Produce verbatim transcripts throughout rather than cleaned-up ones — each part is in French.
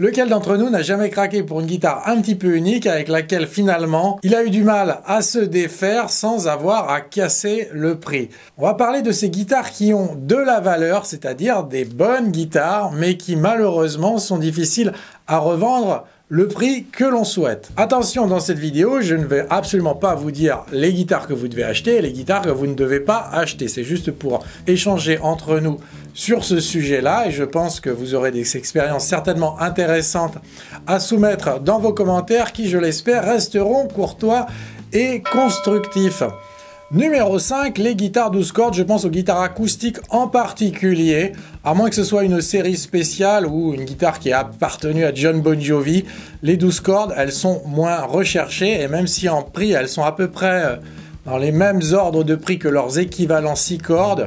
Lequel d'entre nous n'a jamais craqué pour une guitare un petit peu unique avec laquelle finalement il a eu du mal à se défaire sans avoir à casser le prix? On va parler de ces guitares qui ont de la valeur, c'est-à-dire des bonnes guitares, mais qui malheureusement sont difficiles à revendre le prix que l'on souhaite. Attention, dans cette vidéo, je ne vais absolument pas vous dire les guitares que vous devez acheter et les guitares que vous ne devez pas acheter. C'est juste pour échanger entre nous sur ce sujet-là et je pense que vous aurez des expériences certainement intéressantes à soumettre dans vos commentaires qui, je l'espère, resteront courtois et constructifs. Numéro cinq, les guitares douze cordes. Je pense aux guitares acoustiques en particulier, à moins que ce soit une série spéciale ou une guitare qui a appartenu à John Bon Jovi. Les douze cordes, elles sont moins recherchées et même si en prix, elles sont à peu près dans les mêmes ordres de prix que leurs équivalents six cordes,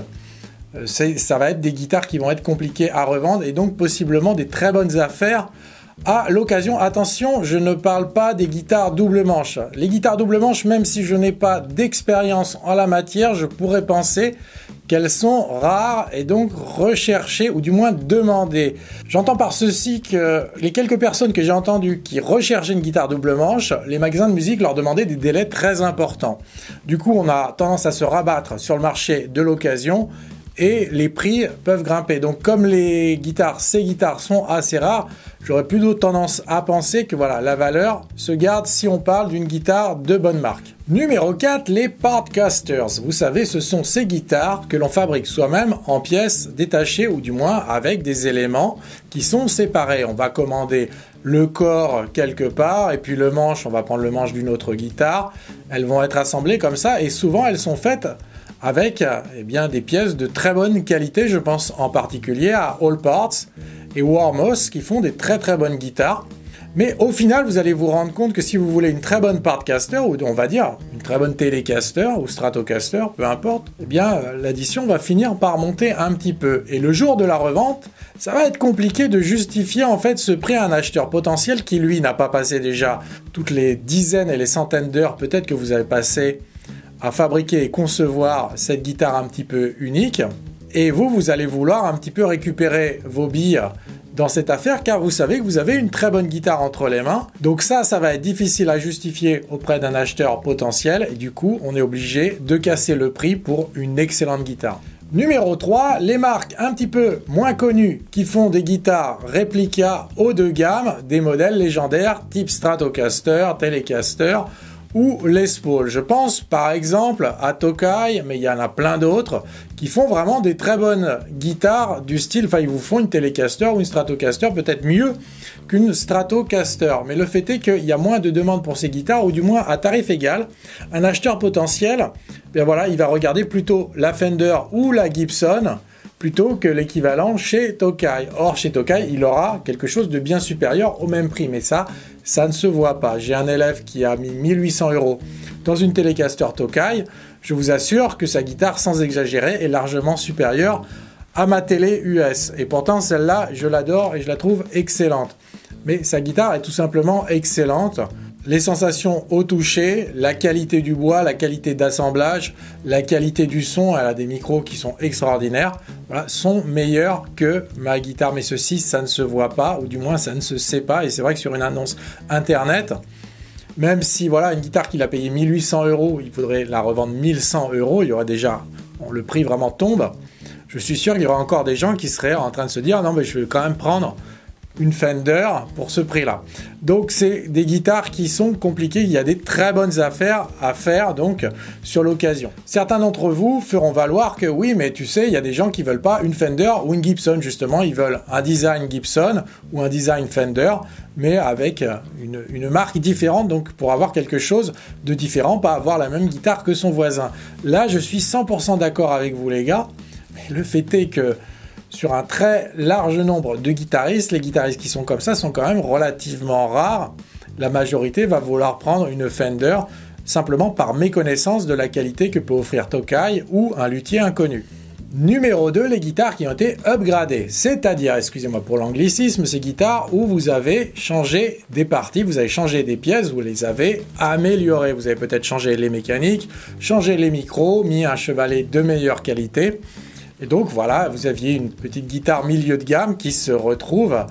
ça va être des guitares qui vont être compliquées à revendre et donc possiblement des très bonnes affaires à l'occasion. Attention, je ne parle pas des guitares double manche. Les guitares double manche, même si je n'ai pas d'expérience en la matière, je pourrais penser qu'elles sont rares et donc recherchées ou du moins demandées. J'entends par ceci que les quelques personnes que j'ai entendues qui recherchaient une guitare double manche, les magasins de musique leur demandaient des délais très importants. Du coup, on a tendance à se rabattre sur le marché de l'occasion et les prix peuvent grimper. Donc comme les guitares, ces guitares sont assez rares, j'aurais plutôt tendance à penser que voilà, la valeur se garde si on parle d'une guitare de bonne marque. Numéro quatre, les Partcasters. Vous savez, ce sont ces guitares que l'on fabrique soi-même en pièces détachées ou du moins avec des éléments qui sont séparés. On va commander le corps quelque part et puis le manche, on va prendre le manche d'une autre guitare. Elles vont être assemblées comme ça et souvent elles sont faites avec eh bien, des pièces de très bonne qualité. Je pense en particulier à All Parts et Warmoth qui font des très très bonnes guitares. Mais au final, vous allez vous rendre compte que si vous voulez une très bonne Partcaster, ou on va dire une très bonne Telecaster ou Stratocaster, peu importe, eh bien l'addition va finir par monter un petit peu. Et le jour de la revente, ça va être compliqué de justifier en fait ce prix à un acheteur potentiel qui lui n'a pas passé déjà toutes les dizaines et les centaines d'heures peut-être que vous avez passé à fabriquer et concevoir cette guitare un petit peu unique. Et vous, vous allez vouloir un petit peu récupérer vos billes dans cette affaire car vous savez que vous avez une très bonne guitare entre les mains. Donc ça, ça va être difficile à justifier auprès d'un acheteur potentiel et du coup, on est obligé de casser le prix pour une excellente guitare. Numéro trois, les marques un petit peu moins connues qui font des guitares réplica haut de gamme, des modèles légendaires type Stratocaster, Telecaster ou Les Paul. Je pense par exemple à Tokai, mais il y en a plein d'autres qui font vraiment des très bonnes guitares du style, enfin ils vous font une Telecaster ou une Stratocaster peut-être mieux qu'une Stratocaster. Mais le fait est qu'il y a moins de demandes pour ces guitares, ou du moins à tarif égal. Un acheteur potentiel, bien voilà, il va regarder plutôt la Fender ou la Gibson plutôt que l'équivalent chez Tokai. Or, chez Tokai, il aura quelque chose de bien supérieur au même prix. Mais ça, ça ne se voit pas. J'ai un élève qui a mis mille huit cents euros dans une Telecaster Tokai. Je vous assure que sa guitare, sans exagérer, est largement supérieure à ma télé U S. Et pourtant, celle-là, je l'adore et je la trouve excellente. Mais sa guitare est tout simplement excellente. Les sensations au toucher, la qualité du bois, la qualité d'assemblage, la qualité du son, elle a des micros qui sont extraordinaires, voilà, sont meilleures que ma guitare. Mais ceci, ça ne se voit pas, ou du moins ça ne se sait pas. Et c'est vrai que sur une annonce internet, même si voilà une guitare qu'il a payé mille huit cents euros, il faudrait la revendre mille cent euros, il y aurait déjà, bon, le prix vraiment tombe. Je suis sûr qu'il y aura encore des gens qui seraient en train de se dire non mais je vais quand même prendre une Fender pour ce prix-là. Donc c'est des guitares qui sont compliquées, il y a des très bonnes affaires à faire donc sur l'occasion. Certains d'entre vous feront valoir que oui, mais tu sais, il y a des gens qui veulent pas une Fender ou une Gibson justement, ils veulent un design Gibson ou un design Fender, mais avec une, une marque différente, donc pour avoir quelque chose de différent, pas avoir la même guitare que son voisin. Là, je suis cent pour cent d'accord avec vous les gars, mais le fait est que sur un très large nombre de guitaristes, les guitaristes qui sont comme ça sont quand même relativement rares. La majorité va vouloir prendre une Fender simplement par méconnaissance de la qualité que peut offrir Tokai ou un luthier inconnu. Numéro deux, les guitares qui ont été upgradées, c'est-à-dire, excusez-moi pour l'anglicisme, ces guitares où vous avez changé des parties, vous avez changé des pièces, vous les avez améliorées. Vous avez peut-être changé les mécaniques, changé les micros, mis un chevalet de meilleure qualité. Et donc voilà, vous aviez une petite guitare milieu de gamme qui se retrouve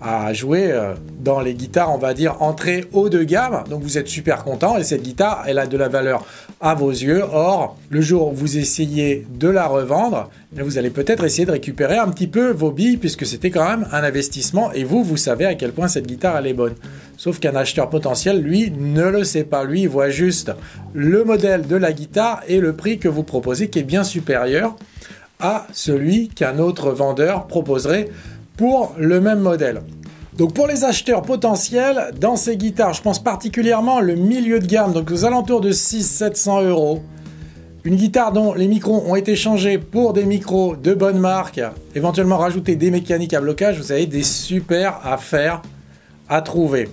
à jouer dans les guitares, on va dire, entrée haut de gamme. Donc vous êtes super content et cette guitare, elle a de la valeur à vos yeux. Or, le jour où vous essayez de la revendre, vous allez peut-être essayer de récupérer un petit peu vos billes puisque c'était quand même un investissement et vous, vous savez à quel point cette guitare, elle est bonne. Sauf qu'un acheteur potentiel, lui, ne le sait pas. Lui, il voit juste le modèle de la guitare et le prix que vous proposez qui est bien supérieur à celui qu'un autre vendeur proposerait pour le même modèle. Donc pour les acheteurs potentiels, dans ces guitares, je pense particulièrement le milieu de gamme, donc aux alentours de six cents à sept cents euros. Une guitare dont les micros ont été changés pour des micros de bonne marque, éventuellement rajouter des mécaniques à blocage, vous avez des super affaires à trouver.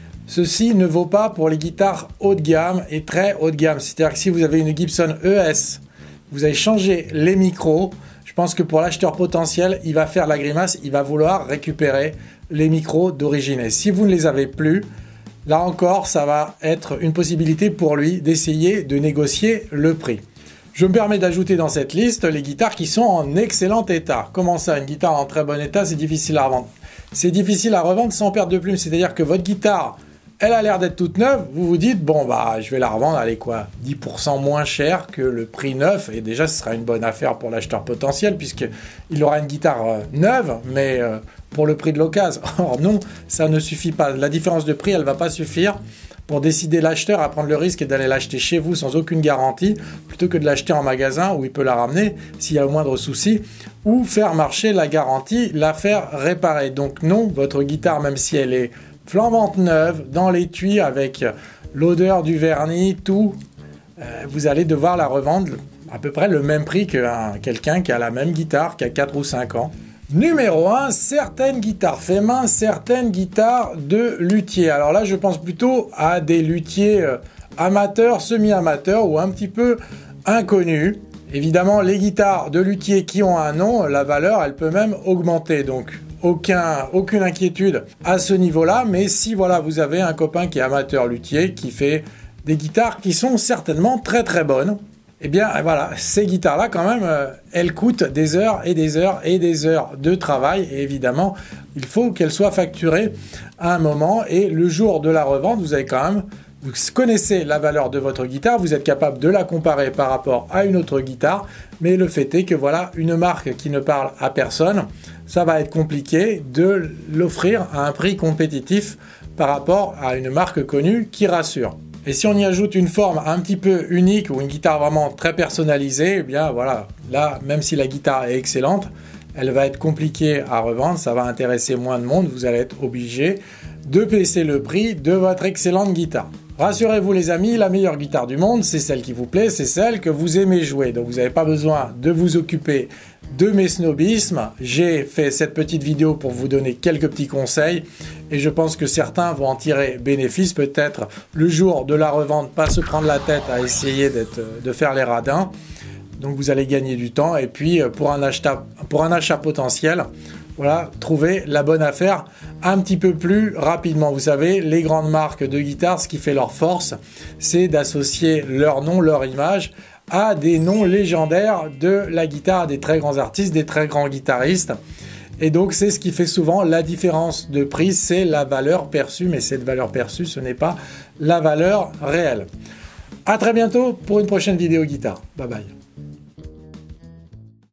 Ceci ne vaut pas pour les guitares haut de gamme et très haut de gamme. C'est-à-dire que si vous avez une Gibson E S, vous avez changé les micros, je pense que pour l'acheteur potentiel, il va faire la grimace, il va vouloir récupérer les micros d'origine. Et si vous ne les avez plus, là encore, ça va être une possibilité pour lui d'essayer de négocier le prix. Je me permets d'ajouter dans cette liste les guitares qui sont en excellent état. Comment ça, une guitare en très bon état, c'est difficile à revendre? C'est difficile à revendre sans perte de plume, c'est-à-dire que votre guitare, elle a l'air d'être toute neuve, vous vous dites, bon bah je vais la revendre, allez quoi, dix pour cent moins cher que le prix neuf, et déjà ce sera une bonne affaire pour l'acheteur potentiel, puisqu'il aura une guitare euh, neuve, mais euh, pour le prix de l'occasion. Or non, ça ne suffit pas, la différence de prix, elle ne va pas suffire pour décider l'acheteur à prendre le risque d'aller l'acheter chez vous sans aucune garantie, plutôt que de l'acheter en magasin où il peut la ramener s'il y a le moindre souci, ou faire marcher la garantie, la faire réparer. Donc non, votre guitare, même si elle est flambante neuve, dans l'étui, avec l'odeur du vernis, tout, euh, vous allez devoir la revendre à peu près le même prix que quelqu'un qui a la même guitare, qui a quatre ou cinq ans. Numéro un, certaines guitares fait main, certaines guitares de luthier. Alors là, je pense plutôt à des luthiers euh, amateurs, semi-amateurs ou un petit peu inconnus. Évidemment, les guitares de luthier qui ont un nom, la valeur, elle peut même augmenter. Donc, Aucun, aucune inquiétude à ce niveau-là, mais si voilà, vous avez un copain qui est amateur luthier, qui fait des guitares qui sont certainement très très bonnes, eh bien voilà, ces guitares-là quand même, euh, elles coûtent des heures et des heures et des heures de travail, et évidemment, il faut qu'elles soient facturées à un moment, et le jour de la revente, vous avez quand même, vous connaissez la valeur de votre guitare, vous êtes capable de la comparer par rapport à une autre guitare, mais le fait est que voilà, une marque qui ne parle à personne, ça va être compliqué de l'offrir à un prix compétitif par rapport à une marque connue qui rassure. Et si on y ajoute une forme un petit peu unique ou une guitare vraiment très personnalisée, eh bien voilà, là, même si la guitare est excellente, elle va être compliquée à revendre, ça va intéresser moins de monde, vous allez être obligé de baisser le prix de votre excellente guitare. Rassurez-vous les amis, la meilleure guitare du monde, c'est celle qui vous plaît, c'est celle que vous aimez jouer. Donc vous n'avez pas besoin de vous occuper de mes snobismes. J'ai fait cette petite vidéo pour vous donner quelques petits conseils et je pense que certains vont en tirer bénéfice. Peut-être le jour de la revente, pas se prendre la tête à essayer d'être, de faire les radins. Donc vous allez gagner du temps et puis pour un achat, pour un achat potentiel, voilà, trouver la bonne affaire un petit peu plus rapidement. Vous savez, les grandes marques de guitare, ce qui fait leur force, c'est d'associer leur nom, leur image à des noms légendaires de la guitare, des très grands artistes, des très grands guitaristes. Et donc, c'est ce qui fait souvent la différence de prix, c'est la valeur perçue, mais cette valeur perçue, ce n'est pas la valeur réelle. À très bientôt pour une prochaine vidéo guitare. Bye bye.